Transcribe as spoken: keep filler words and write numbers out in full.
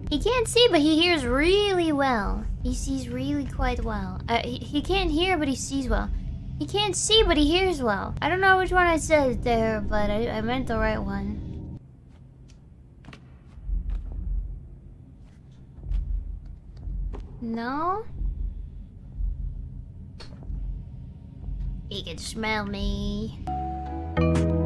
He can't see, but he hears really well. He sees really quite well. Uh, he, he can't hear, but he sees well. He can't see, but he hears well. I don't know which one I said there, but I, I meant the right one. No? He can smell me.